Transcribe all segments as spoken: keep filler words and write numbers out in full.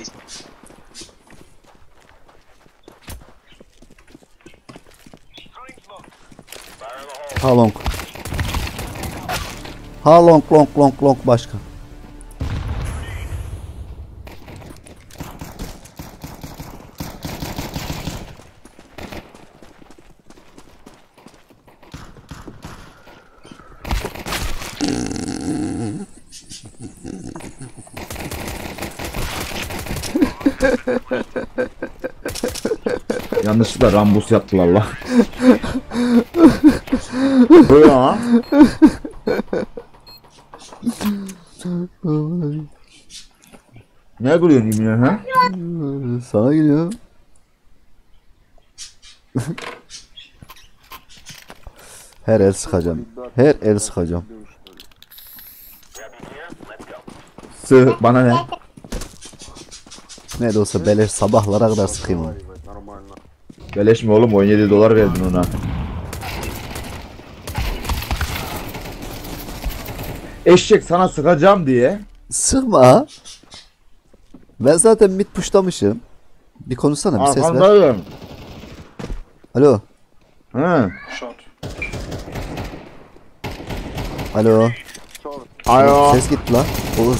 Ha long. Ha long long long long başka. Yanlışlıkla Rambus yaptılar la. Bu ya. Ne gülüyorsun yemin ha? Sana geliyor. Her el sıkacağım. Her el sıkacağım. Sığ bana ne? Ne de olsa beleş sabahlara kadar sıkayım onu. Beleş mi oğlum? on yedi dolar verdin ona. Eşek sana sıkacağım diye. Sıkma. Ben zaten mid pushlamışım. Bir konuşsana, bir ses ver. Arkandayım. Alo. Hı. Alo. Alo. Ses gitti lan. Oğuz.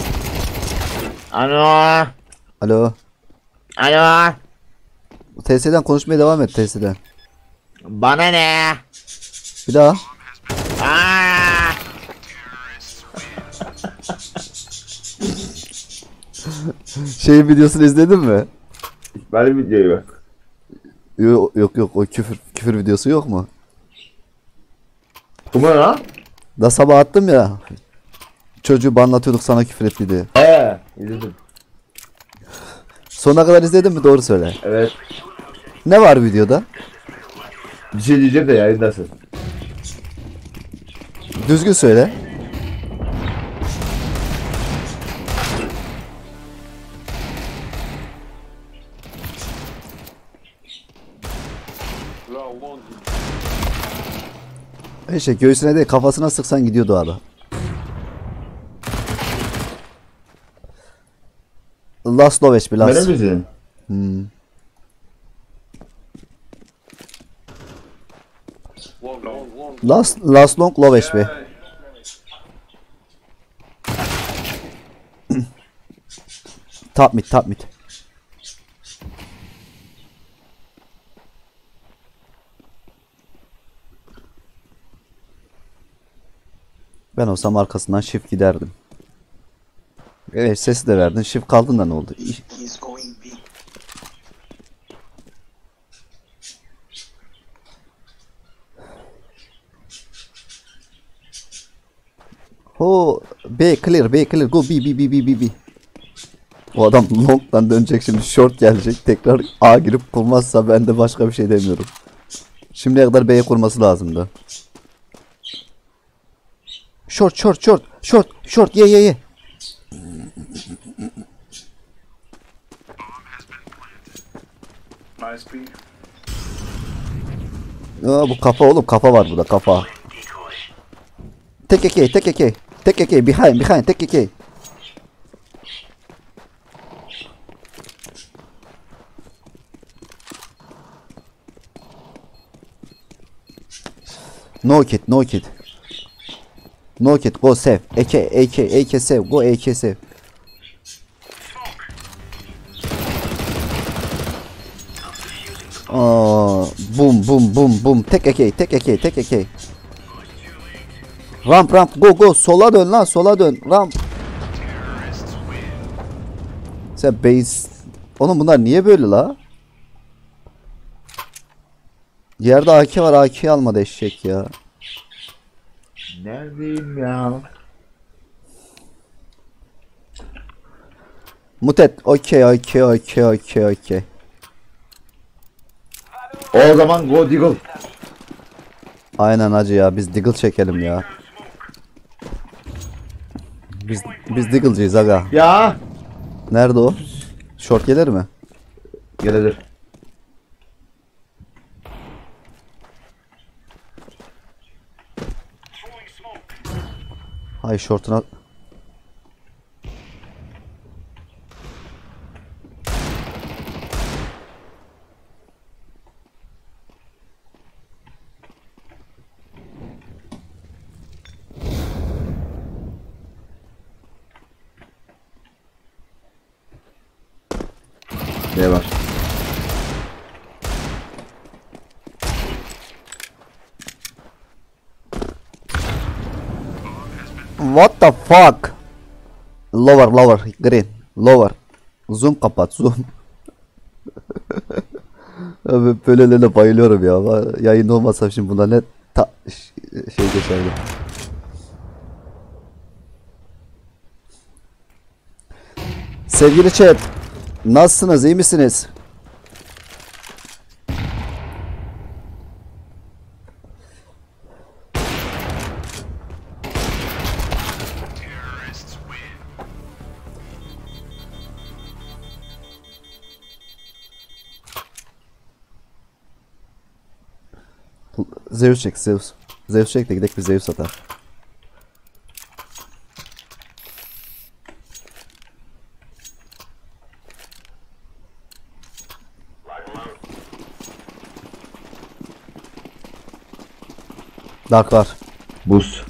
Alo. Alo. Alo. T S'den konuşmaya devam et, T S'den. Bana ne? Bir daha. Aa! Şeyin videosunu izledin mi? Böyle videoyu bak. Yok yok yok, o küfür küfür videosu yok mu? Bu ne lan? Da sabah attım ya. Çocuğu banlatıyorduk, sana küfür etti diye. Eee izledim. Sonuna kadar izledin mi? Doğru söyle. Evet. Ne var videoda? Bir şey diyeceğim de yayındasın. Düzgün söyle. İşte göğsüne değil, kafasına sıksan gidiyordu adam. Last Loveç bir last. Benim misin? Hmm. Last last long low H P. Top mid, top mid. Ben olsam arkasından shift giderdim. Evet, sesi de verdin. Shift kaldın da ne oldu? Ho, B clear, B clear. Go B B B B B B. O adam long'dan dönecek, şimdi short gelecek. Tekrar A girip kurmazsa ben de başka bir şey demiyorum. Şimdiye kadar B'ye kurması lazımdı. Short short short short short ye ye ye. Aa, bu kafa oğlum, kafa var burada, kafa. Tek eke tek eke tek eke behind behind tek eke. No kid, no kid. No kid, go save. A K, A K, A K save, go A K save. Aa, boom, boom, boom, boom. Tek A K, tek A K, tek A K. Ramp, ramp, go, go. Sola dön lan, sola dön. Ramp. Sen base. Oğlum bunlar niye böyle la? Yerde A K var, A K'yi almadı eşek ya. Neredeyim ya? Mutet, okey, okey, okey, okey, okey. O zaman go Deagle. Aynen hacı ya, biz Deagle çekelim ya. Biz biz Deagle'cıyız aga. Ya. Nerede o? Short gelir mi? Gelir. Hay shortuna. Ne var? What the fuck? Lower, lower, green, lower. Zoom kapat, zoom. Abi böylelerine bayılıyorum ya. Va- Yayında olmasa şimdi buna ne ta ş- şey geçerdi. Sevgili chat, nasılsınız, iyi misiniz? Zeus çek, Zeus. Zeus çek de gidelim bir Zeus atar. Dark var. Buz.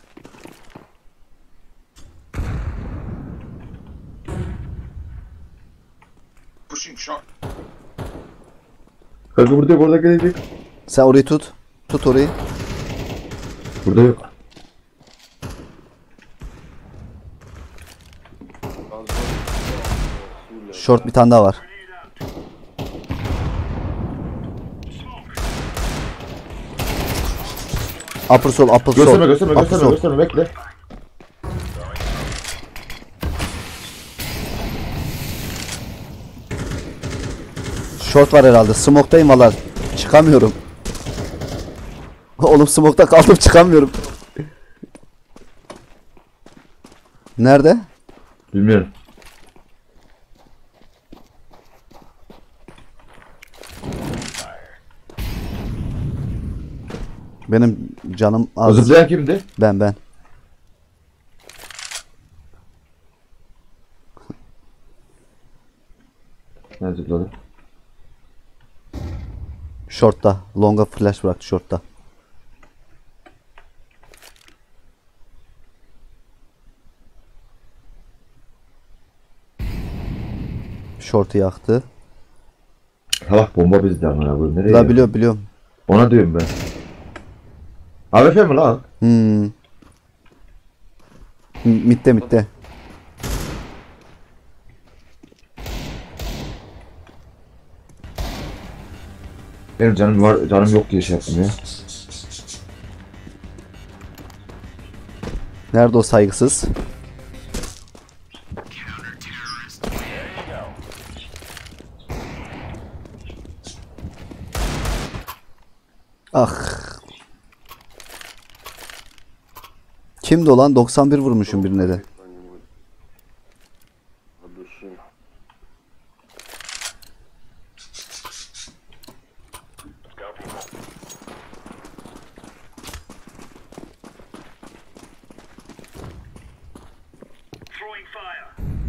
Pushing shot. Kanka burada burada gelecek. Sen orayı tut. Tut orayı. Burada yok. Short bir tane daha var. Upper sol, upper sol. Gösterme gösterme Upper gösterme sol. gösterme bekle. Short var herhalde. Smoke'tayım valla. Çıkamıyorum. Oğlum smoke'ta kaldım, çıkamıyorum. Nerede? Bilmiyorum. Benim canım O az. zıplayan kimdi? Ben ben. Ben zıpladım. Short'ta. Long'a flash bıraktı short'ta. Short'u yaktı. Salak bomba bizde amına koyayım. Nereye? La ya? biliyorum biliyorum. Ona diyorum ben. A W P mi lan? Hmm. M- Mitte mitte. Benim canım var, canım yok diye şey yaptım ya. Nerede o saygısız? Ah. Kimdi o lan? doksan bir vurmuşum birine de. Throwing fire.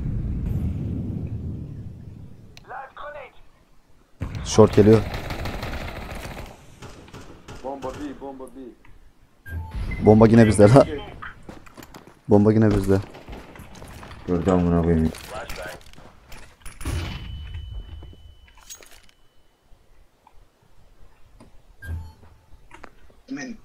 Live grenade. Short geliyor. Bomba B, bomba B. Bomba yine bizde la. Bomba yine bizde. Gördü amına koyayım. Flashbang. Min.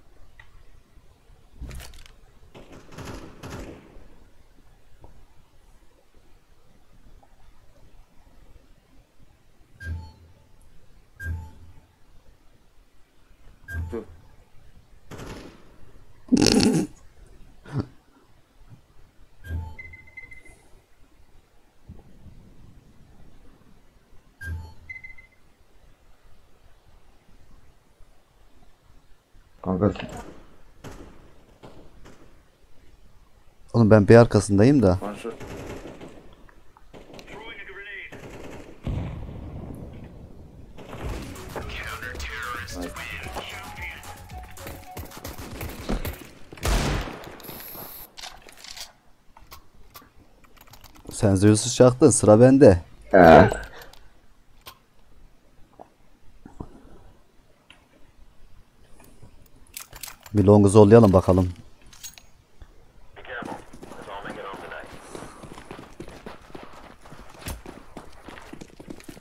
Kanka Oğlum ben bir arkasındayım da. One shot. Throwing a grenade. Sen Zeus'u çaktın, sıra bende. He. Bir long'u zorlayalım bakalım. Be careful. Let's all make it home tonight.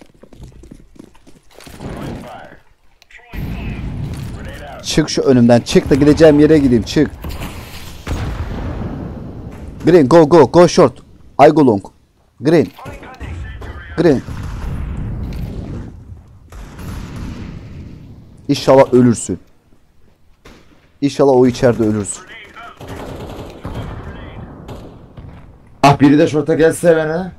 Çık şu önümden. Çık da gideceğim yere gideyim. Çık. Green go go go short. I go long. Green. Green. İnşallah ölürsün. İnşallah o içeride ölürsün. Ah biri de şorta gelse bana.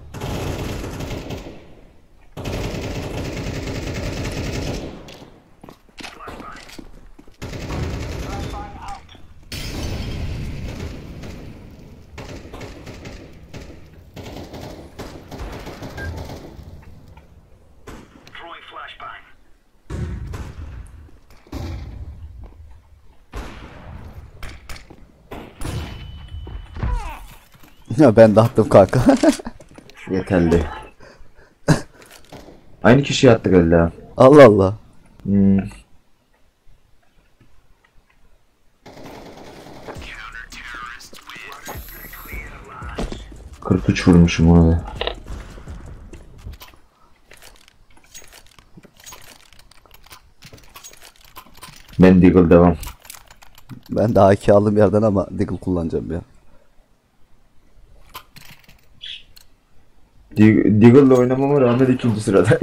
Throwing flashbang. Ya ben de attım kanka. Yeterli. Aynı kişiye attık öyle ha. Allah Allah. Hmm. kırk üç vurmuşum ona da. Ben Deagle devam. Ben de A K aldım yerden ama Deagle kullanacağım ya. Dig- Deagle'la oynamama rağmen ikinci sırada.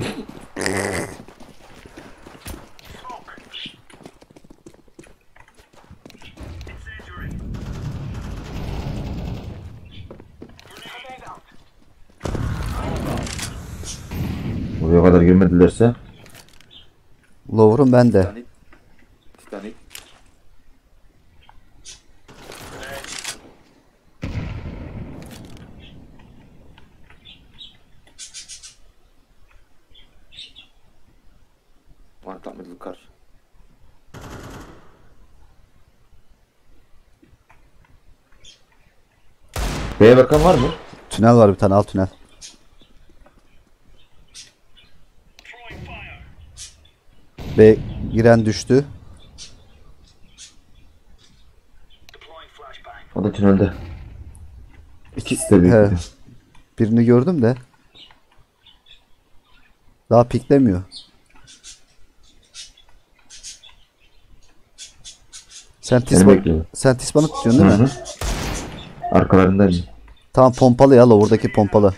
Incendiary. Grenade out. Buraya kadar girmedilerse. Lower'ım ben de. Titanic. One top middle car. B'ye bakan var mı? Tünel var bir tane, alt tünel. Throwing fire. B giren düştü. Deploying flashbang. O da tünelde. İkisi de büyük. He. Birini gördüm de. Daha piklemiyor. Sen Seni Tisman, bekliyorum. sen Tisman'ı tutuyorsun değil Hı mi? hı. Arkalarındayım. Tamam, pompalı ya, Lower'daki pompalı.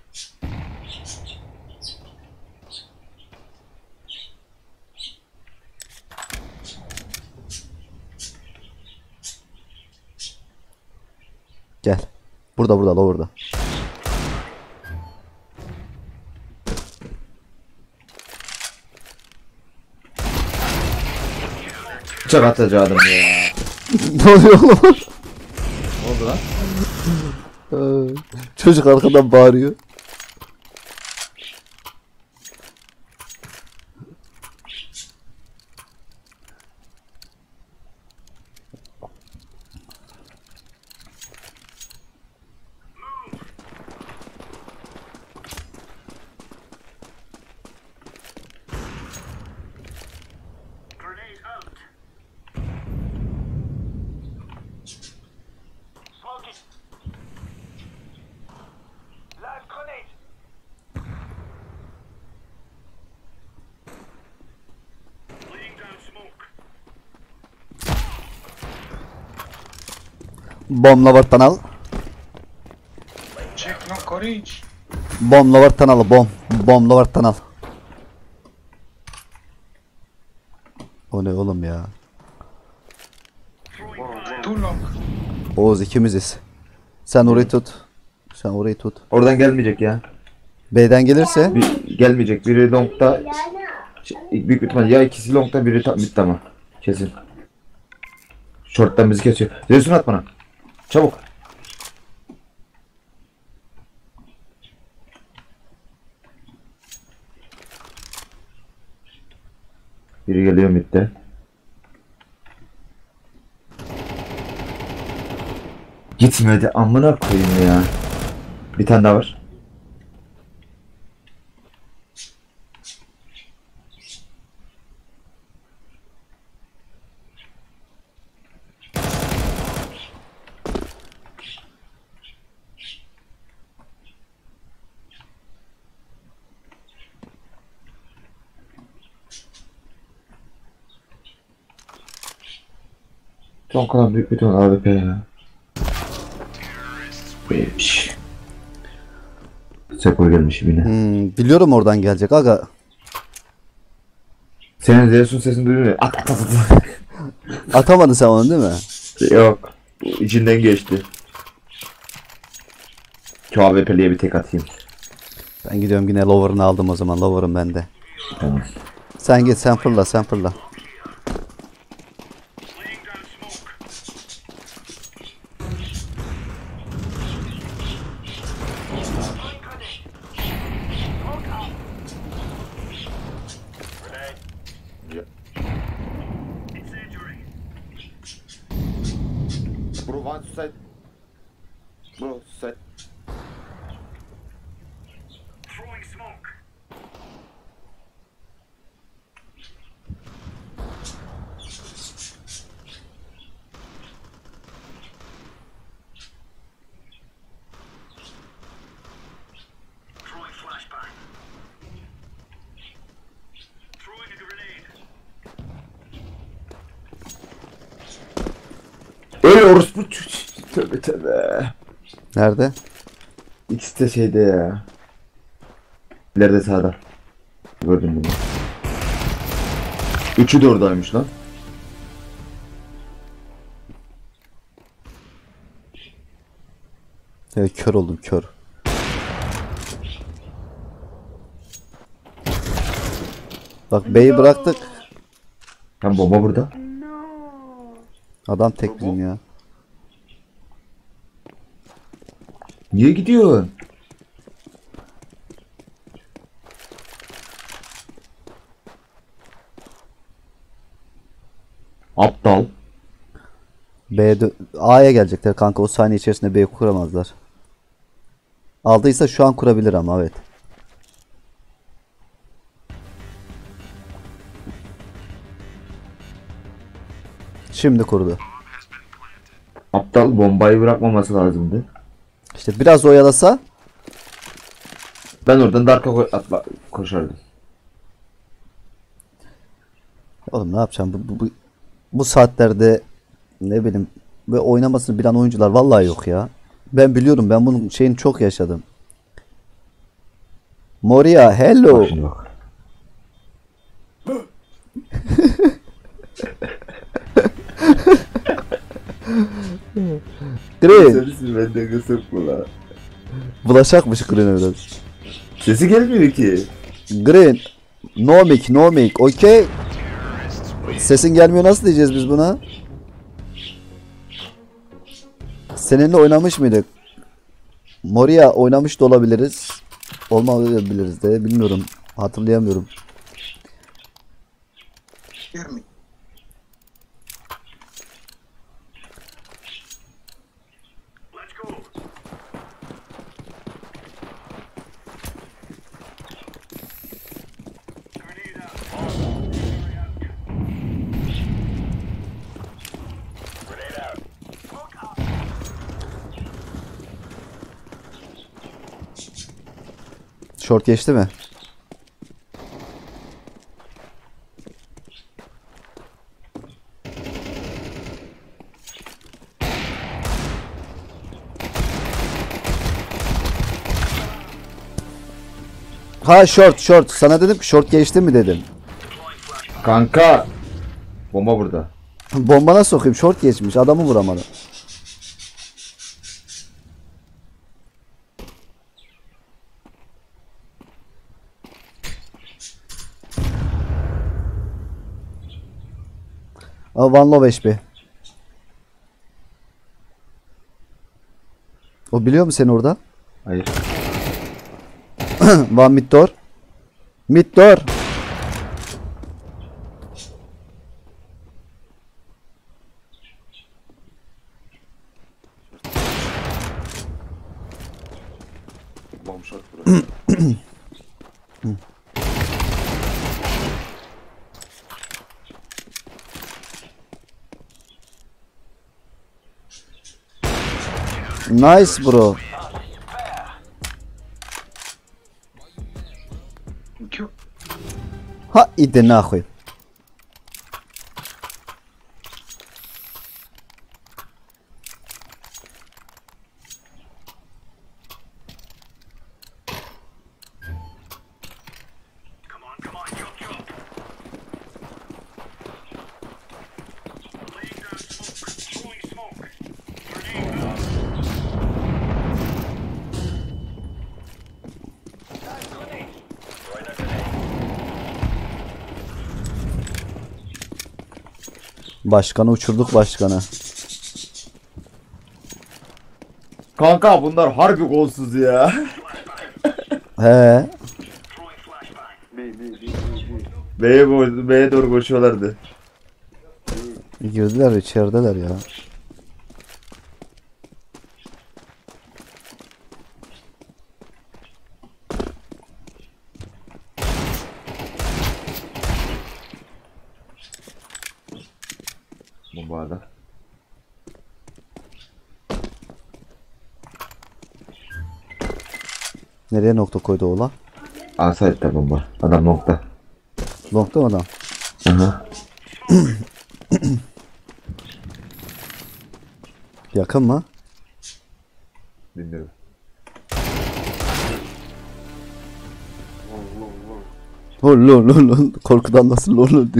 Gel. Burada burada Lower'da. Bıçak atacaktım ya. Ne oluyor oğlum? Ne oldu lan? Ee, Çocuk arkadan bağırıyor. Grenade out. Smoking. Live grenade. Laying down smoke. Bomb Lower'tan al. Check no courage. Bomb Lower'tan al. Bomb. Bomb Lower'tan al. O ne oğlum ya? Too long. Oğuz ikimiziz. Sen orayı tut. Sen orayı tut. Oradan gelmeyecek ya. B'den gelirse Bir, gelmeyecek. Biri long'da. Şey, büyük bir ihtimal ya ikisi long'da biri ta mid'de ama. Kesin. Short'tan bizi kesiyor. Zeus'unu at bana. Çabuk. Biri geliyor mid'de. Gitmedi amına koyayım ya. Bir tane daha var. Son kalan büyük bir A W P ya. Neymiş? Seko gelmiş yine. Hmm, biliyorum oradan gelecek aga. Senin Zeus'un sesini duyuyor. At at at at. Atamadın sen onu değil mi? Yok. İçinden geçti. Şu A W P'liye bir tek atayım. Ben gidiyorum yine lower'ını aldım o zaman. Lower'ım bende. Tamam. Sen git sen fırla sen fırla. Laying down smoke. Incendiary. Bro, one suicide. Bro, suicide. Throwing smoke. Throwing flashbang. Throwing a grenade. Öyle orospu ç- tövbe tövbe. Nerede? İkisi de şeyde ya. İleride sağda. Gördüm bunu. Üçü de oradaymış lan. Evet kör oldum kör. Bak B'yi bıraktık. Tam bomba burada. Adam tek bizim ya. Niye gidiyorsun? Aptal. B'ye A'ya gelecekler kanka, o saniye içerisinde B'yi kuramazlar. Aldıysa şu an kurabilir ama evet. Şimdi kurdu. Aptal, bombayı bırakmaması lazımdı. İşte biraz oyalasa Ben oradan Dark'a ko- atla koşardım. oğlum ne yapacağım bu, bu, bu, bu saatlerde ne bileyim ve oynamasını bilen oyuncular vallahi yok ya. Ben biliyorum, ben bunun şeyini çok yaşadım. Moria hello. Bak şimdi bak. Green. Sensin bende kısık bu la. Bulaşakmış Green'e biraz. Sesi gelmiyor ki. Green. No mic no mic okey. Sesin gelmiyor, nasıl diyeceğiz biz buna? Seninle oynamış mıydık? Moria oynamış da olabiliriz. Olmayabiliriz de bilmiyorum. Hatırlayamıyorum. Hear me. Let's go. Grenade out. Grenade out. Smoke out. Short geçti mi? Ha short short. Sana dedim ki short geçti mi dedim. Kanka. Bomba burada. Bombana sokayım, short geçmiş, adamı vuramadı. Aa, One Low H P. O biliyor mu seni orada? Hayır. One mid door. Mid door. Bomb shot, bro. Nice bro. Thank you. Ha iди nахуй. Başkanı uçurduk başkanı. Kanka bunlar harbi golsuz ya. He. B, B, B, B, B. B'ye, bo- B'ye doğru koşuyorlardı. Girdiler içerideler ya. Bu arada. Nereye nokta koydu oğlan? Asayette bomba. Adam nokta. Long'da mı adam? Aha. Yakın mı? Bilmiyorum. Lol lol lol lol. Korkudan nasıl lol lol diyor.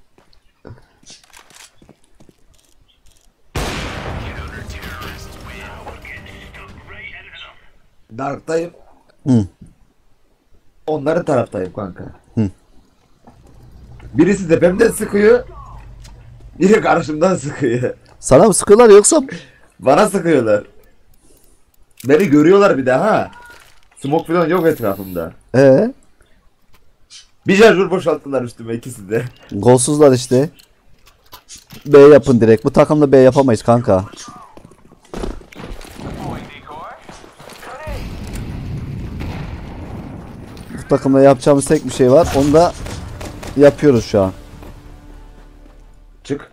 Dark'tayım. Hı. Onların taraftayım kanka. Hı. Birisi tepemden sıkıyor. Biri karşımdan sıkıyor. Sana mı sıkıyorlar yoksa? Bana sıkıyorlar. Beni görüyorlar bir daha ha. Smoke falan yok etrafımda. Ee, Bir şarjör boşalttılar üstüme ikisi de. golsuzlar işte. B yapın direkt. Bu takımda B yapamayız kanka. Bu takımda yapacağımız tek bir şey var. Onu da yapıyoruz şu an. Çık.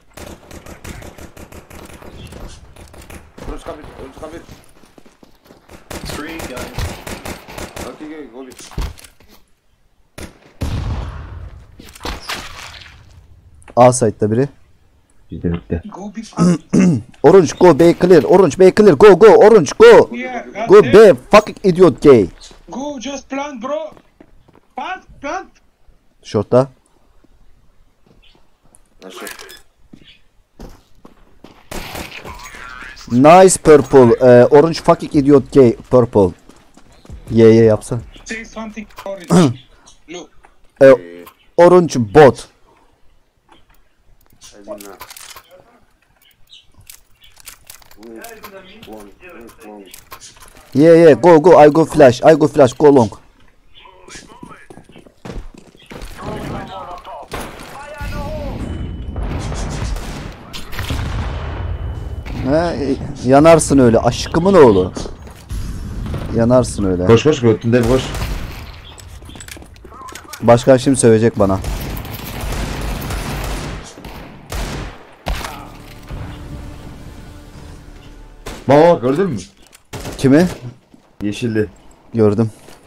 Orange come in, orange come in. Three guys. Okay, okay, go in. A site'da biri. Bizde bitti. Go big. Orange go B clear. Orange B clear. Go go. Orange go. Yeah, Go that's B. it. Fucking idiot gay. Go, just plant, bro. Plant, plant. Short'ta. Nice shot. Nice purple. Ee, orange fucking idiot gay. Purple. Ye ye yapsa. Say something orange. Look. Ee, orange bot. I did not. Wait, one, wait, one. Yeah yeah go go. I go flash. I go flash. Go long. He, yanarsın öyle. Aşkımın oğlu. Yanarsın öyle. Koş koş götünde bir koş. Başkan şimdi sövecek bana. Baba gördün mü? Kimi? Yeşilli. Gördüm.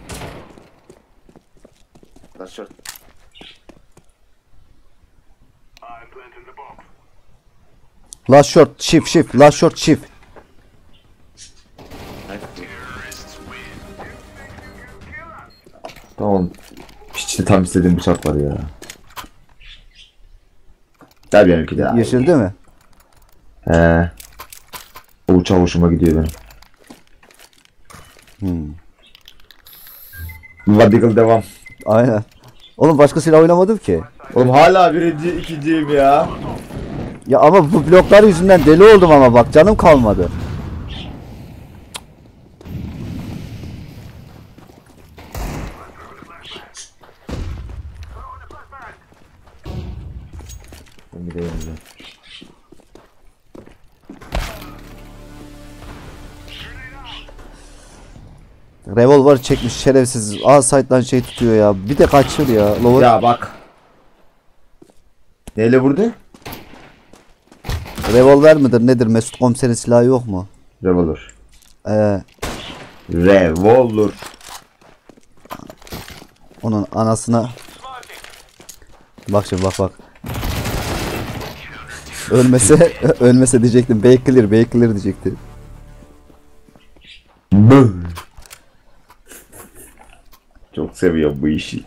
Nice shot. I'm planting the bomb. Last short shift shift. Last short shift. Nice. Tamam. İşte tam istediğim bıçak var ya. Gel benimki de. Yeşil değil mi? He. O uçağı hoşuma gidiyor benim. Hmm. Radical devam. Aynen. Oğlum başka silah oynamadım ki. Oğlum hala birinci, ikinciyim ya. Ya ama bu bloklar yüzünden deli oldum ama bak canım kalmadı. Ben bir de yeneceğim. Revolver çekmiş şerefsiz. A site'dan şey tutuyor ya. Bir de kaçır ya. Lower. Ya bak. Neyle vurdu? Revolver midir nedir? Mesut komiserin silahı yok mu? Revolver. Ee, Revolver. onun anasına. Bak şimdi bak bak. Ölmese ölmese diyecektim. B clear, B clear diyecektim. Bıh. Çok seviyorum bu işi.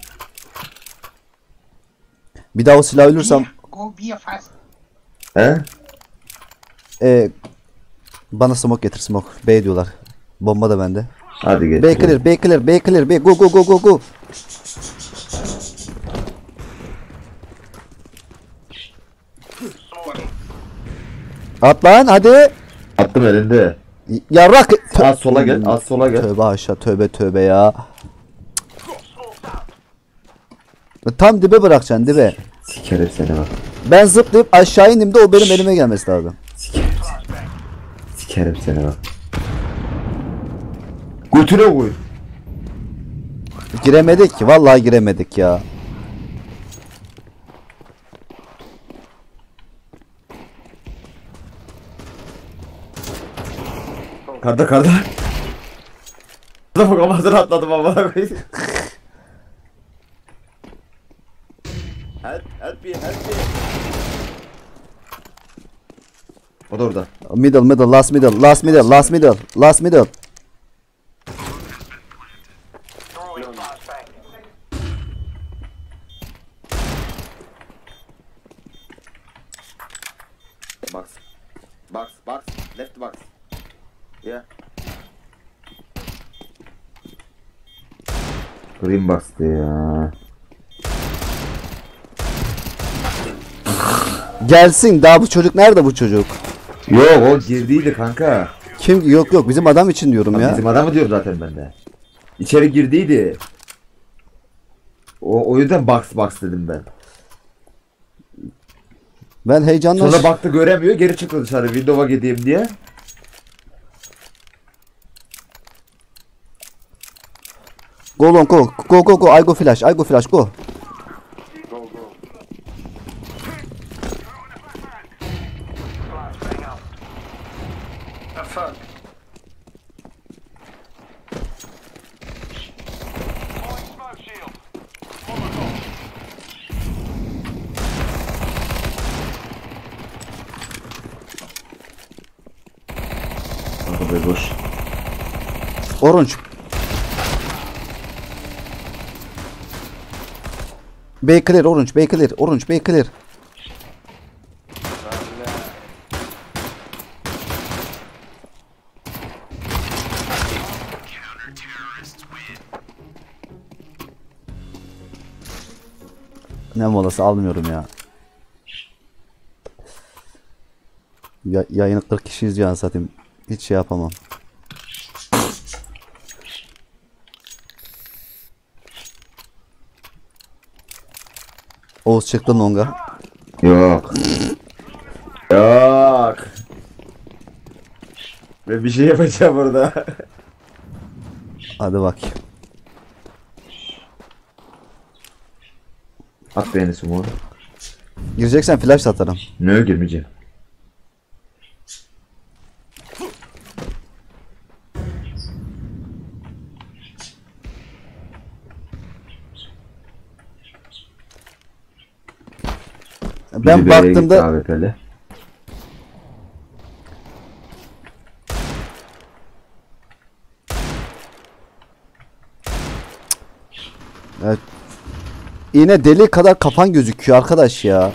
Bir daha o silah ölürsem Go be a fast. He? e, bana smoke getir smoke. B diyorlar. Bomba da bende. Hadi geç. B clear, B clear, B clear, B go go go go go. At lan hadi. Attım elinde. Yarrak. Tö- Az sola gel, az sola gel. Tövbe aşağı, tövbe tövbe ya. Tam dibe bırakacaksın, dibe. Sikerim seni bak. Ben zıplayıp aşağı indim de o benim elime gelmesi lazım. Sikerim seni. Sikerim seni bak. Götüne koy. Giremedik ki, vallahi giremedik ya. Karda karda. Karda bak amazını atladım ama. Help, help me, help me. O da orada. Middle, middle, last middle, last middle, last middle, last middle. Box. Box, box, left box. Yeah. Green box'tı ya. Gelsin, daha bu çocuk nerede bu çocuk? Yok o girdiydi kanka. Kim? Yok yok, bizim adam için diyorum ya. Bizim adamı diyorum zaten ben de. İçeri girdiydi. O, o yüzden box box dedim ben. Ben heyecanla... Sonra baktı göremiyor, geri çıktı dışarı window'a gideyim diye. Go long, go, go go go, I go flash, I go flash, go. Go, go. The fuck? Kanka böyle boş. Orange. B clear, orange, B clear, orange, B clear. Ne molası almıyorum ya. ya yayını kırk kişi izliyor zaten. Hiç şey yapamam. Oğuz çıktı longa. Yok. Yok. Ben bir şey yapacağım burada. Hadi bak. At beni sumo. Gireceksen flash atarım. Ne girmeyeceğim. Ben Biri B'ye gitti baktığımda A W P'li. evet, yine deli kadar kafan gözüküyor arkadaş ya.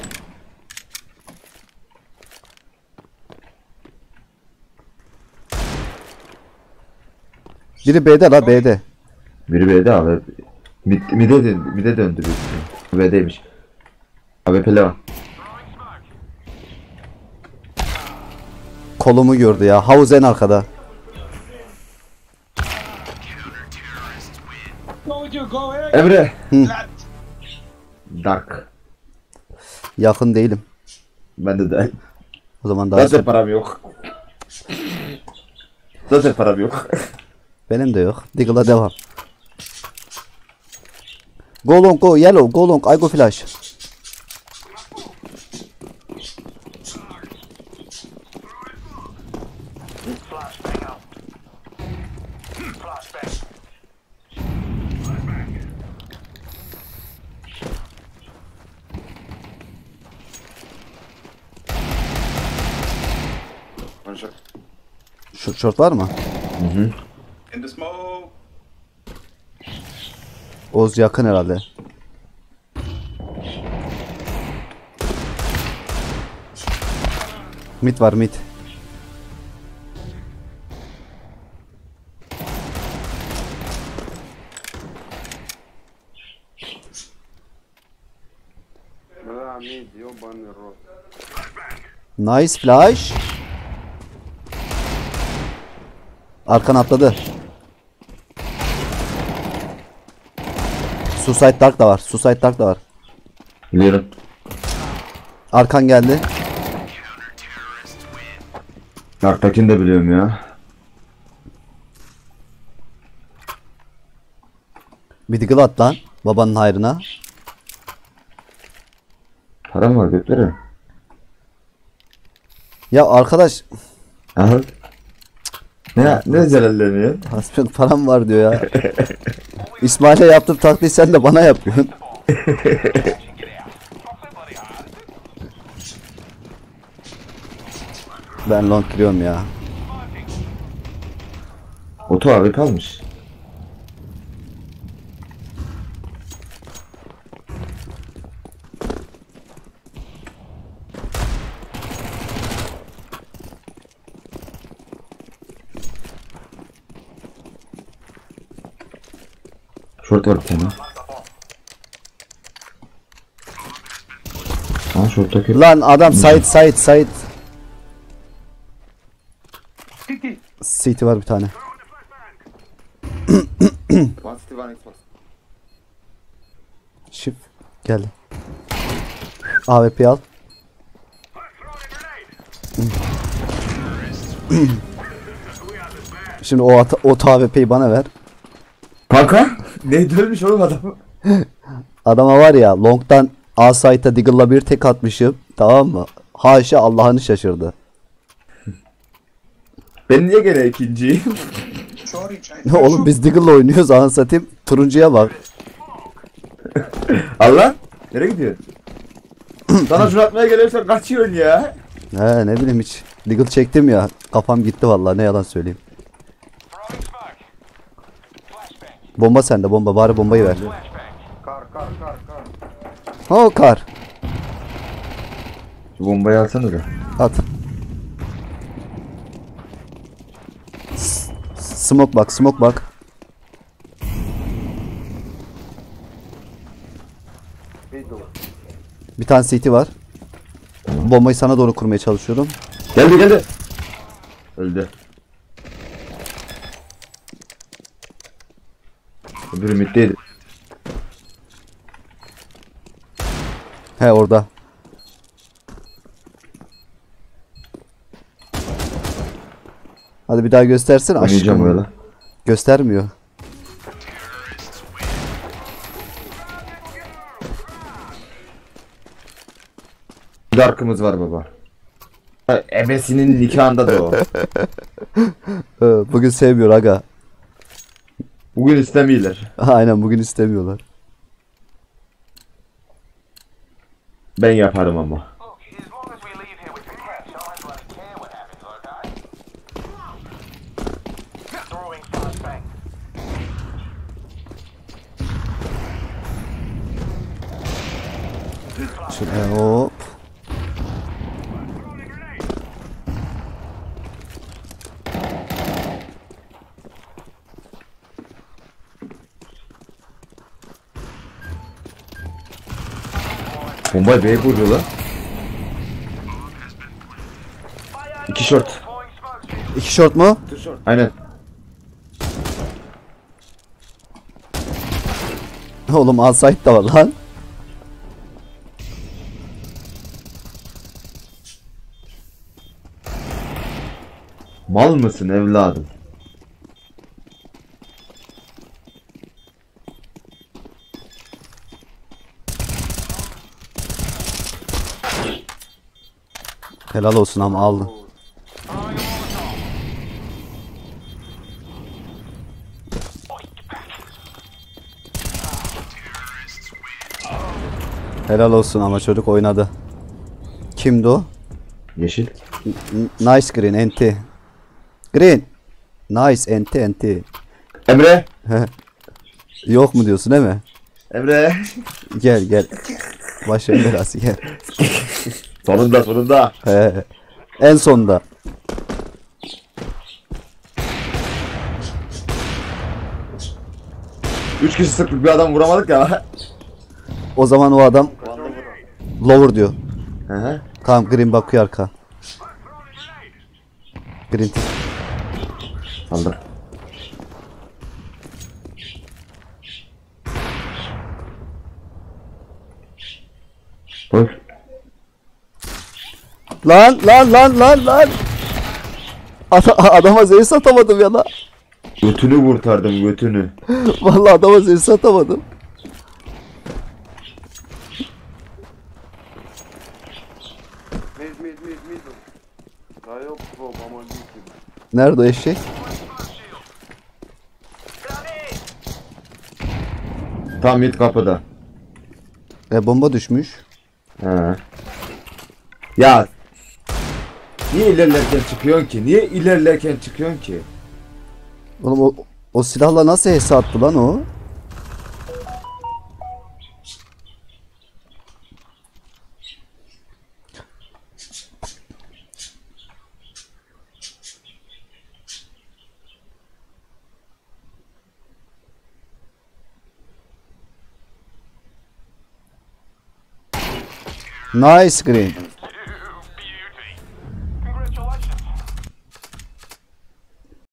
Biri B'de la, B'de. Biri B'de abi. Mid, mid'e döndü, mid'e döndü büyük ihtimalle. B'deymiş. A W P'li var. Kolumu gördü ya. Havuz en arkada. Go with you, go ahead. Emre. Lad. Dark. Yakın değilim. Ben de de. O zaman daha Zaten param yok. Zaten param yok. benim de yok. Diggle'a devam. Go long, go yellow, go long, I go flash. One shot. Şu short var mı? In the smoke. Oğuz yakın herhalde. Mid var, mid. Да, мид, ёбаный рот. Nice flash. Arkan atladı. Suicide Dark da var. Suicide Dark da var. Biliyorum. Arkan geldi. Dark'takini de biliyorum ya. Bir diggle at lan. Babanın hayrına. Param var götürürüm. Ya arkadaş. Aha. Ne ne celalleniyor? Hasbel param var diyor ya. İsmail'e yaptığım taktiği sen de bana yapıyorsun. Ben long giriyorum ya. Oto abi kalmış. Short var bir tane. Aa short'taki. Lan adam side side side. Titi. City var bir tane. One city one Xbox. Shift geldi. A W P al. Şimdi o ata, o A W P'yi bana ver. Kanka ne dönmüş oğlum adam? Adama var ya long'dan A site'a diggle'la bir tek atmışım. Tamam mı? Haşa Allah'ını şaşırdı. Ben niye gene ikinciyim? Sorry, çay. Ne oğlum biz diggle'la oynuyoruz anasını satayım. Turuncuya bak. Allah nereye gidiyor? Sana şunu atmaya geliyorsan kaçıyorsun ya. He ne bileyim hiç. Diggle çektim ya. Kafam gitti vallahi ne yalan söyleyeyim. Bomba sende bomba bari bombayı ver. Kar kar kar kar. Ha kar. Şu bombayı alsana da. At. S- Smoke bak smoke bak. Bir tane C T var. Bombayı sana doğru kurmaya çalışıyorum. Geldi geldi. Öldü. Öbürü middeydi. He orada. Hadi bir daha göstersin Oynayacağım aşkım. öyle. Göstermiyor. Dark'ımız var baba. Ha, ebesinin nikahında da o. Ee, Bugün sevmiyor aga. Bugün istemiyorlar. Aynen bugün istemiyorlar. Ben yaparım ama. Look, as long as we leave here with the cash, I don't bloody care what happens, okay? Throwing flashbang. Şöyle hop. Bombayı B'ye vuruyor lan. İki short. Deploying smoke. İki short mu? Aynen. Oğlum outside da var lan. Mal mısın evladım? Helal olsun ama aldın. Helal olsun ama çocuk oynadı. Kimdi o? Yeşil. N- Nice green enti. Green. Nice enti enti. Emre. Yok mu diyorsun değil mi? Emre. Gel gel. Başım belası gel. Sonunda sonunda. He. En sonda. Üç kişi sıktık bir adam vuramadık ya. O zaman o adam lower diyor. Hı hı. Tamam green bakıyor arka. Green. Aldım. Koy. Lan lan lan lan lan. Ada- adama zehir satamadım ya lan. Götünü kurtardım götünü. Vallahi adama zehir satamadım. Mid, mid, mid, mid. Dá eu, pô, vamos ali. Nerede o eşek? Tam mid kapıda. E bomba düşmüş. He. Ya niye ilerlerken çıkıyorsun ki? Niye ilerlerken çıkıyorsun ki? Oğlum o, o silahla nasıl hesap attı lan o? Nice green. Beauty. Congratulations.